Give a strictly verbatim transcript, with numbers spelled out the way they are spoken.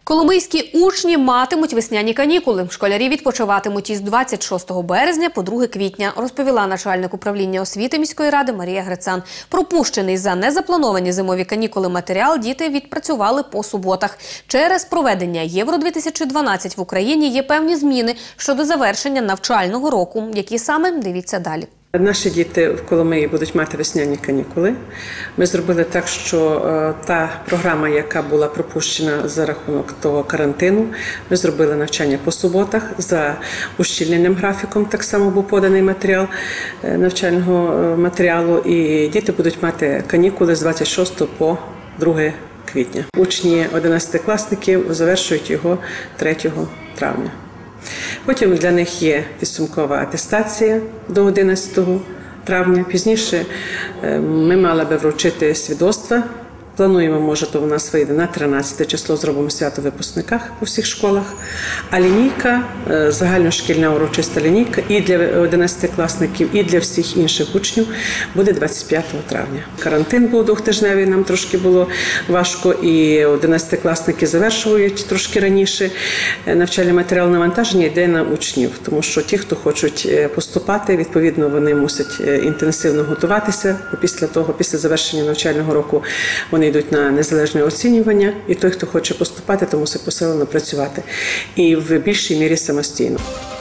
Коломийські учні матимуть весняні канікули. Школярі відпочиватимуть із двадцять шостого березня по друге квітня, розповіла начальник управління освіти міської ради Марія Грицан. Пропущений за незаплановані зимові канікули матеріал діти відпрацювали по суботах. Через проведення Євро дві тисячі дванадцять в Україні є певні зміни щодо завершення навчального року. Які саме – дивіться далі. Наші діти в Коломиї будуть мати весняні канікули. Ми зробили так, що та програма, яка була пропущена за рахунок того карантину, ми зробили навчання по суботах за ущільненим графіком. Так само був поданий матеріал навчального матеріалу, і діти будуть мати канікули з двадцять шостого по друге квітня. Учні одинадцятикласників завершують його третього травня. Потім для них є підсумкова атестація до одинадцятого травня. Пізніше ми мали би вручити свідоцтва. Плануємо, може, то у нас вийде на тринадцяте число, зробимо свято в випускниках по всіх школах. А лінійка, загальношкільна урочиста лінійка і для одинадцятикласників, і для всіх інших учнів буде двадцять п'ятого травня. Карантин був двохтижневий, нам трошки було важко, і одинадцятикласники завершують трошки раніше. Навчальний матеріал навантаження йде на учнів, тому що ті, хто хочуть поступати, відповідно, вони мусять інтенсивно готуватися. Після того, після завершення навчального року, вони йдуть на незалежне оцінювання, і той, хто хоче поступати, то мусить посилено працювати. І в більшій мірі самостійно.